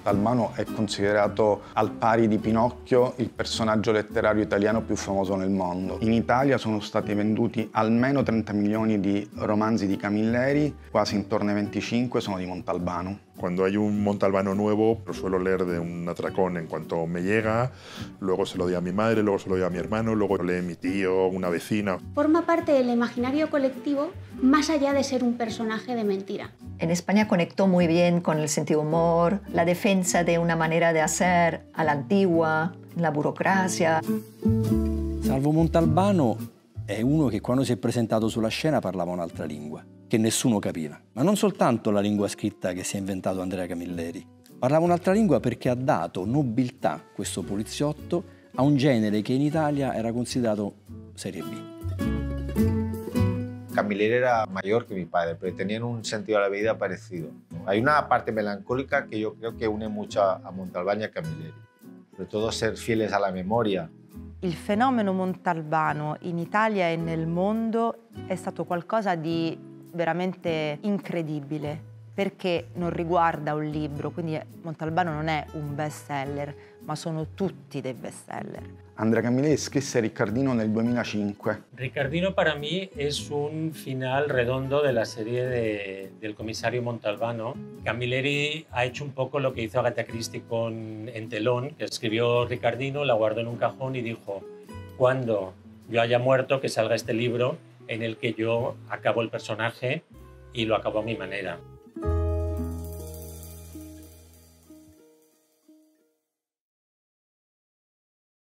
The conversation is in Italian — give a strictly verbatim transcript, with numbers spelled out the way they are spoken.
Montalbano è considerato al pari di Pinocchio il personaggio letterario italiano più famoso nel mondo. In Italia sono stati venduti almeno trenta milioni di romanzi di Camilleri, quasi intorno ai venticinque sono di Montalbano. Cuando hay un Montalbano nuevo, lo suelo leer de un atracón en cuanto me llega, luego se lo doy a mi madre, luego se lo doy a mi hermano, luego lo lee mi tío, una vecina. Forma parte del imaginario colectivo más allá de ser un personaje de mentira. En España conectó muy bien con el sentido humor, la defensa de una manera de hacer a la antigua, la burocrazia. Salvo Montalbano è uno che quando si è presentato sulla scena parlava un'altra lingua, che nessuno capiva. Ma non soltanto la lingua scritta che si è inventato Andrea Camilleri. Parlava un'altra lingua perché ha dato nobiltà, questo poliziotto, a un genere che in Italia era considerato serie B. Camilleri era mayor que mi padre, pero tenían un sentido de la vida parecido. Hay una parte melancólica que yo creo que une mucho a Montalbano y a Camilleri, sobre todo ser fieles a la memoria. Il fenomeno Montalbano in Italia e nel mondo è stato qualcosa di veramente incredibile, perché non riguarda un libro, quindi Montalbano non è un bestseller, ma sono tutti dei bestseller. Andrea Camilleri scrisse Riccardino nel duemilacinque. Riccardino para mí es un final redondo de la serie de, del comisario Montalbano. Camilleri ha hecho un poco lo que hizo Agatha Christie con Entelón, que escribió Riccardino, la guardó en un cajón y dijo, cuando yo haya muerto, que salga este libro en el que yo acabo el personaje y lo acabo a mi manera.